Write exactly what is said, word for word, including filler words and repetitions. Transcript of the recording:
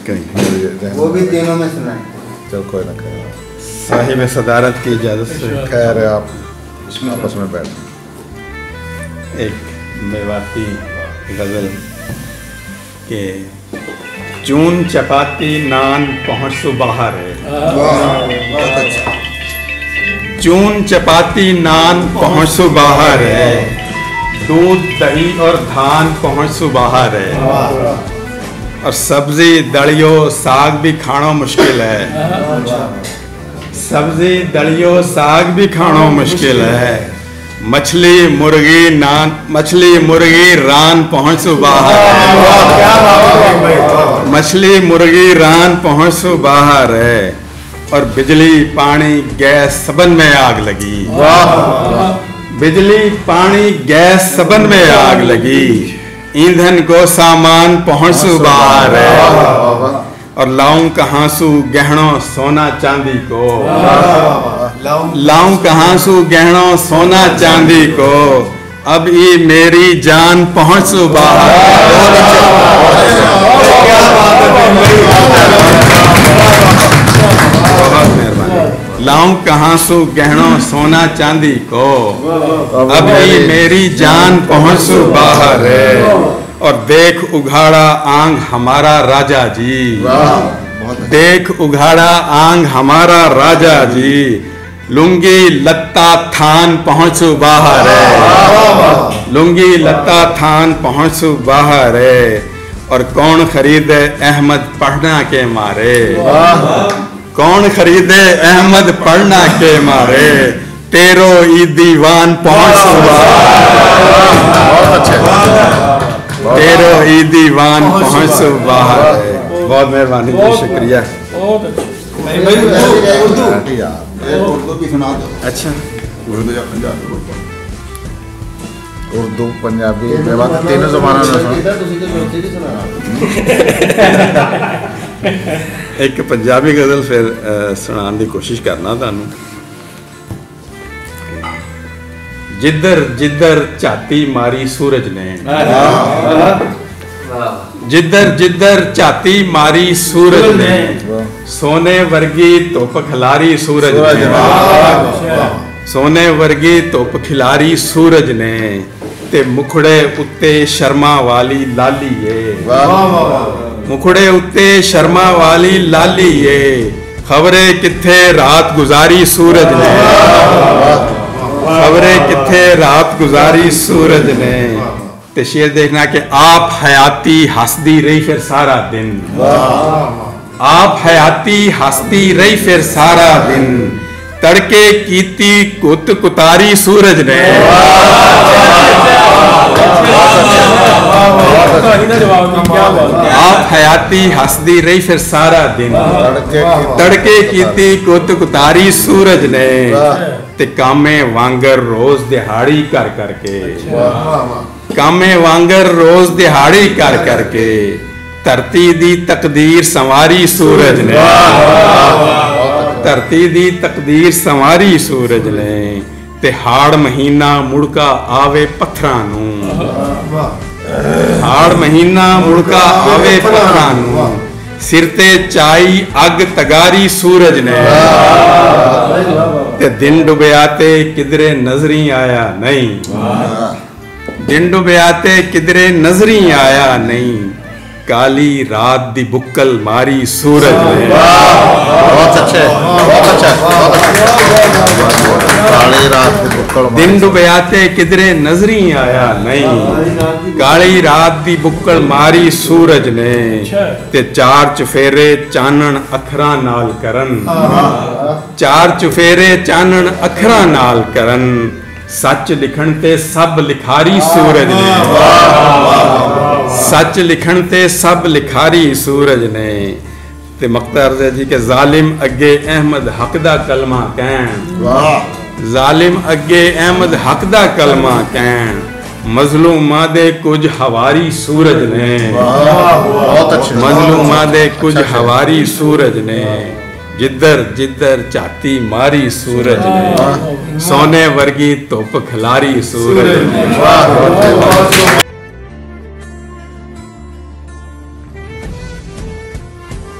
कहीं वो भी तीनों में सुनाए। चल कोई ना करें। साहिब सदारत की इजाज़त से खैर आप आपस में बैठ। एक मेवाती गज़ल के चून चपाती नान पहुँच सो बाहर है। बहुत अच्छा। चून चपाती नान पहुँच सो बाहर है, दूध दही और धान पहुँच सो बाहर है, और सब्जी दलियो साग भी खाना मुश्किल है। सब्जी दलियो साग भी खाना मुश्किल है। मछली मुर्गी नान मछली मुर्गी रान पहुँच सो बाहर है। मछली मुर्गी रान पहुँच सो बाहर है, और बिजली पानी गैस सबन में आग लगी। बिजली पानी गैस सबन में आग लगी, ईंधन को सामान पहुँच सो बाहर है, और लाऊं कहाँ सू गहनों सोना चांदी को। लाऊं कहाँ सू गहनों सोना चांदी को, अब ये मेरी जान पहुँच सो बाहर। बहुत मेहरबानी। लाऊं कहाँ सू गहनों सोना चांदी को, अब ये मेरी जान पहुँच सो बाहर है, और देख उघाड़ा आंग हमारा राजा जी। देख उघाड़ा आंग हमारा राजा जी, लुंगी लत्ता थान पहुँचो बाहर है। लुंगी लत्ता थान पहुँचो बाहर है, और कौन खरीदे अहमद पढ़ना के मारे। कौन खरीदे अहमद पढ़ना के मारे, तेरो ई दीवान पहुँचो बाहर। तेरो ई दीवान पहुँचो बाहर है। बहुत मेहरबानी, शुक्रिया। उर्दू भी सुना दो। अच्छा, उर्दू या पंजाबी? उर्दू पंजाबी मेवाती तीनों ज़बानों में। एक पंजाबी गज़ल फिर सुनाने की कोशिश करना तानू। जिधर जिधर झाती मारी सूरज ने, जिधर जिधर झाती मारी सूरज ने, सोने वर्गी धुप खिलारी सूरज ने। सोने वर्गी धुप खिलारी सूरज ने, ते मुखड़े उत्ते शर्मा वाली लाली है। मुखड़े उत्ते शर्मा वाली लाली है, खबरे किथे रात गुजारी सूरज ने। खबरे किथे रात गुजारी सूरज ने, ते शेर देखना कि आप हयाती हंसदी रही फिर सारा दिन। आप हयाती हंसदी रही फिर सारा दिन, तड़के कीती कुत कुतारी सूरज ने। आप हयाती हंसदी रही फिर सारा दिन, तड़के कीती कुत कुतारी सूरज ने, ते कामे वांगर रोज दिहाड़ी कर करके। कामे वांगर रोज दिहाड़ी कर करके, धरती दी तकदीर संवारी सूरज ने। धरती दी तकदीर संवारी सूरज ने, ते हाड़ महीना मुड़का आवे पत्थरां नूं। हाड़ महीना मुड़का आवे पत्थरां नूं, सिर ते चाई अग तगारी सूरज ने। ते दिन डुबयाते किधरे नजरी आया नहीं। दिन डुबयाते किधरे नजरी आया नहीं, काली रात दी बुक्कल मारी सूरज ने। बहुत अच्छे, बहुत अच्छा, काली रात दी बुक्कल। दिन डुबयाते किधरे नजरी आया नहीं, काली रात दी बुक्कल मारी सूरज ने, ते चार चुफेरे चानन अखरां नाल करन। चार चुफेरे चानन अखरां नाल करन, सच लिखण ते सब लिखारी सूरज ने। सच लिखण ते सब लिखारी सूरज ने, ते मक्ता अर्ज़ है जी के जालिम अगे अहमद हक दा कलमा कहन। जालिम अगे अहमद हक दा कलमा कहन, मजलूमा दे कुछ हवारी सूरज ने। मजलूमा दे कुछ हवारी सूरज ने, जिधर जिधर झाती मारी सूरज ने, सोने वर्गी धुप खिलारी सूरज ने।